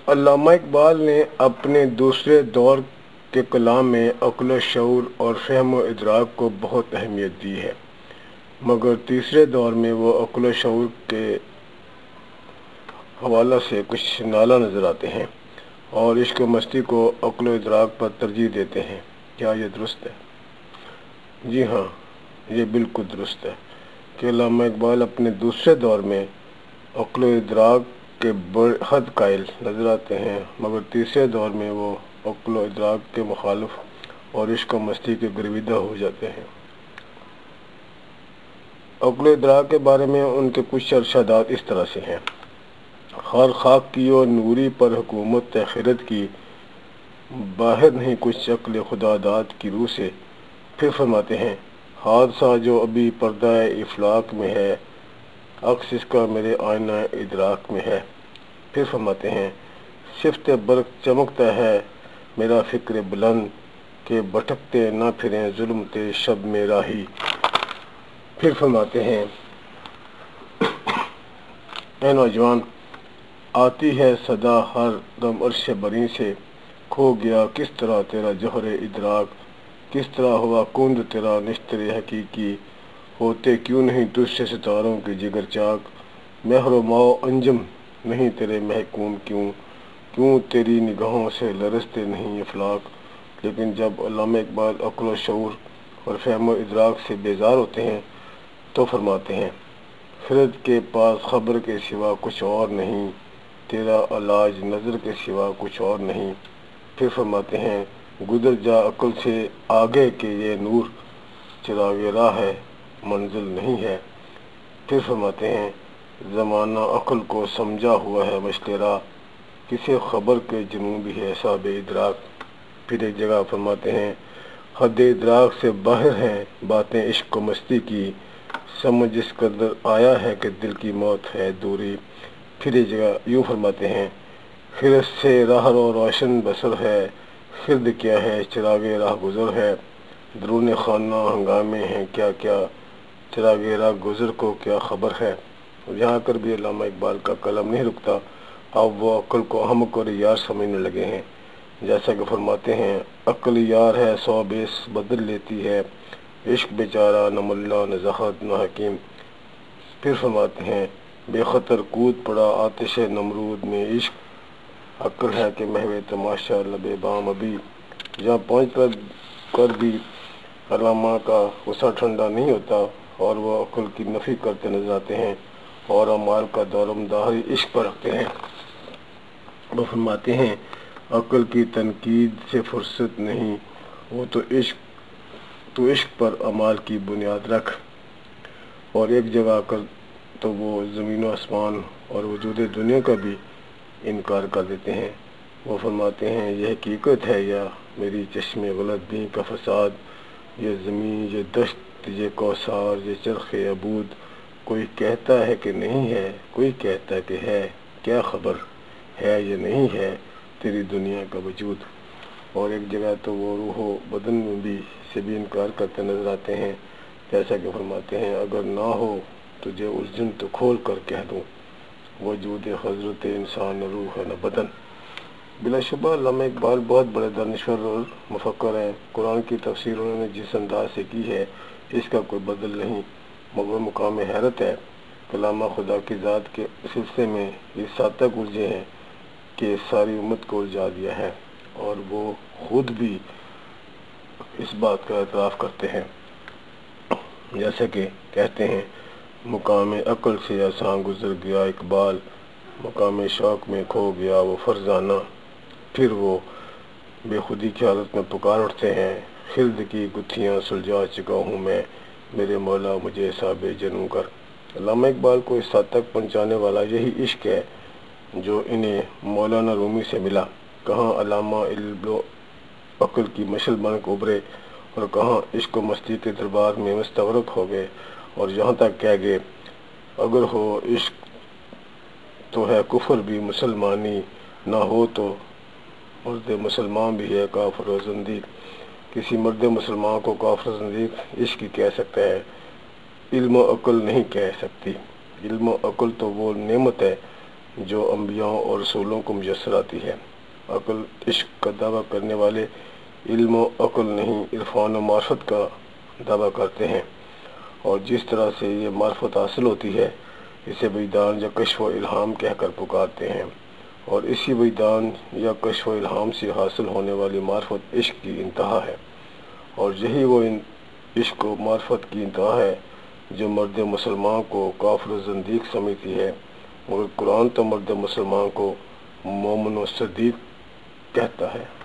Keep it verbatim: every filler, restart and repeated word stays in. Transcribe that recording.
علامہ اقبال نے اپنے دوسرے دور کے کلام میں عقل و شعور اور فہم و ادراک کو بہت اہمیت دی ہے، مگر تیسرے دور میں وہ عقل و شعور کے حوالہ سے کچھ نالا نظر آتے ہیں اور عشق و مستی کو عقل و ادراک پر ترجیح دیتے ہیں۔ کیا یہ درست ہے؟ جی ہاں، یہ بالکل درست ہے کہ علامہ اقبال اپنے دوسرے دور میں عقل و ادراک کے بڑے حد قائل نظر آتے ہیں، مگر تیسرے دور میں وہ عقل و ادراک کے مخالف اور عشق و مستی کے گرویدہ ہو جاتے ہیں۔ عقل و ادراک کے بارے میں ان کے کچھ ارشادات اس طرح سے ہیں: خار خاک کی و نوری پر حکومت خرد کی، باہر نہیں کچھ عقل خدا داد کی روح سے۔ پھر فرماتے ہیں: حادثہ جو ابھی پردہ افلاک میں ہے، عکس اس کا میرے آئینہ ادراک میں ہے۔ پھر فرماتے ہیں: صفت برق چمکتا ہے میرا فکر بلند، کہ بھٹکتے نہ پھریں ظلمت شب میں راہی۔ پھر فرماتے ہیں: اے نوجوان، آتی ہے صدا ہر دم عرش بری سے، کھو گیا کس طرح تیرا جوہر ادراک، کس طرح ہوا کند تیرا نشتر حقیقی، ہوتے کیوں نہیں تجھ سے ستاروں کے جگر چاک، مہر و ماء انجم نہیں تیرے محکوم کیوں، کیوں تیری نگاہوں سے لرزتے نہیں افلاک۔ لیکن جب علامہ اقبال عقل و شعور اور فہم و ادراک سے بیزار ہوتے ہیں تو فرماتے ہیں: خرد کے پاس خبر کے سوا کچھ اور نہیں، تیرا علاج نظر کے سوا کچھ اور نہیں۔ پھر فرماتے ہیں: گزر جا عقل سے آگے کہ یہ نور، چراغ راہ ہے منزل نہیں ہے۔ پھر فرماتے ہیں: زمانہ عقل کو سمجھا ہوا ہے مشت راہ، کسے خبر کے جنوں بھی ہے صاحب ادراک۔ پھر ایک جگہ فرماتے ہیں: حد ادراک سے باہر ہیں باتیں عشق و مستی کی، سمجھ اس قدر آیا ہے کہ دل کی موت ہے دوری۔ پھر ایک جگہ یوں فرماتے ہیں: خرد سے راہ رو روشن بسر ہے، خرد کیا ہے چراغ راہ گزر ہے، درون خانہ ہنگامے ہیں کیا کیا، چراغ راہ گزر کو کیا خبر ہے۔ یہاں کر بھی علامہ اقبال کا قلم نہیں رکتا، اب وہ عقل کو احمق اور یار سمجھنے لگے ہیں۔ جیسا کہ فرماتے ہیں: عقل یار ہے سو بیس بدل لیتی ہے، عشق بیچارہ نہ ملا نہ زاہد نہ حکیم۔ پھر فرماتے ہیں: بے خطر کود پڑا آتش نمرود میں عشق، عقل ہے کہ محو تماشا لب بام ابھی۔ جہاں پہنچ کر کر بھی علامہ کا غصہ ٹھنڈا نہیں ہوتا اور وہ عقل کی نفی کرتے نظر آتے ہیں اور اعمال کا دارمدار عشق پر رکھتے ہیں۔ وہ فرماتے ہیں: عقل کی تنقید سے فرصت نہیں، وہ تو عشق تو عشق پر اعمال کی بنیاد رکھ۔ اور ایک جگہ کر تو وہ زمین و آسمان اور وجود دنیا کا بھی انکار کر دیتے ہیں۔ وہ فرماتے ہیں: یہ حقیقت ہے یا میری چشم غلط بین کا فساد، یہ زمین یہ دشت یہ کوثر یہ چرخ عبود، کوئی کہتا ہے کہ نہیں ہے کوئی کہتا ہے کہ ہے، کیا خبر ہے یا نہیں ہے تیری دنیا کا وجود۔ اور ایک جگہ تو وہ روح و بدن میں بھی سے بھی انکار کرتے نظر آتے ہیں، جیسا کہ فرماتے ہیں: اگر نہ ہو تجھے الجھن تو کھول کر کہہ دوں، وجود حضرت انسان نہ روح ہے نہ بدن۔ بلا شبہ علامہ اقبال بہت بڑے دانشور اور مفکر ہیں۔ قرآن کی تفسیر انہوں نے جس انداز سے کی ہے اس کا کوئی بدل نہیں، مگر مقام حیرت ہے علامہ خدا کی ذات کے سلسلے میں اس حد تک الجھے ہیں کہ ساری امت کو الجھا دیا ہے، اور وہ خود بھی اس بات کا اعتراف کرتے ہیں، جیسا کہ کہتے ہیں: مقام عقل سے آساں گزر گیا اقبال، مقام شوق میں کھو گیا وہ فرزانہ۔ پھر وہ بے خودی کی حالت میں پکار اٹھتے ہیں: خرد کی گتھیاں سلجھا چکا ہوں میں، میرے مولا مجھے صاحب جنوں کر۔ علامہ اقبال کو اس حد تک پہنچانے والا یہی عشق ہے جو انہیں مولانا رومی سے ملا۔ کہاں علامہ علم و عقل کی مشل بن کے ابھرے اور کہاں عشق و مستی کے دربار میں مستغرق ہو گئے، اور یہاں تک کہہ گئے: اگر ہو عشق تو ہے کفر بھی مسلمانی، نہ ہو تو مرد مسلمان بھی ہے کافر و زندیق۔ کسی مرد مسلمان کو کافر و زندیق عشق ہی کہہ سکتا ہے، علم و عقل نہیں کہہ سکتی۔ علم و عقل تو وہ نعمت ہے جو انبیاء اور رسولوں کو میسر آتی ہے۔ عقل عشق کا دعویٰ کرنے والے علم و عقل نہیں، عرفان و معرفت کا دعویٰ کرتے ہیں، اور جس طرح سے یہ معرفت حاصل ہوتی ہے اسے وجدان یا کشف و الہام کہہ کر پکارتے ہیں، اور اسی وجدان یا کشف و الہام سے حاصل ہونے والی معرفت عشق کی انتہا ہے، اور یہی وہ عشق و معرفت کی انتہا ہے جو مرد مسلمان کو کافر و زندیق سمجھتی ہے، اور قرآن تو مرد مسلمان کو مومن و صدیق کہتا ہے۔